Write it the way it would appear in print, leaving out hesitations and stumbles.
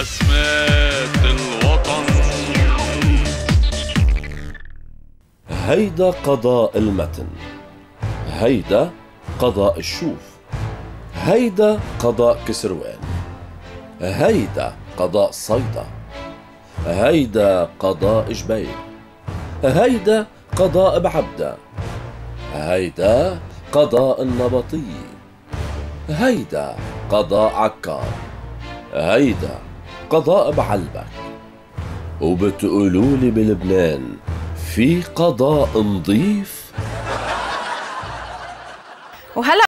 أسماك الوطن. هيدا قضاء المتن، هيدا قضاء الشوف، هيدا قضاء كسروان، هيدا قضاء صيدا، هيدا قضاء جبيل، هيدا قضاء بعبدة، هيدا قضاء النبطي، هيدا قضاء عكار، هيدا قضاء بعلبك. وبتقولولي بلبنان في قضاء نظيف؟ وهلا